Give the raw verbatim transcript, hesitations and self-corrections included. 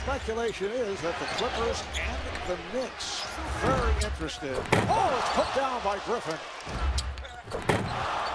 speculation is that the Clippers and the Knicks very interested. Oh, it's put down by Griffin.